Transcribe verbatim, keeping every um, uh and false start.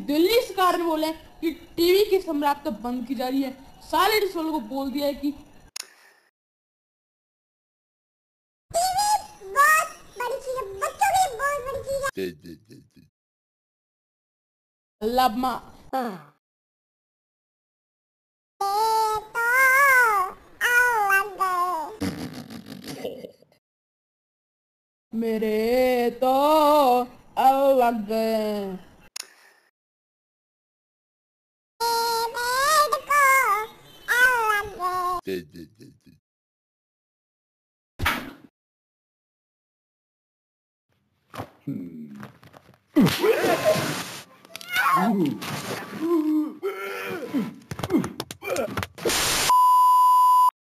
दिल्ली सरकार ने बोले कि टीवी की सम्राट तब बंद की जा रही है। सारे डिश वालों को बोल दिया है कि टीवी बहुत बड़ी चीज है, बच्चों के लिए बहुत बड़ी चीज है। अल्लाह माँ मेरे तो अलग Hmm.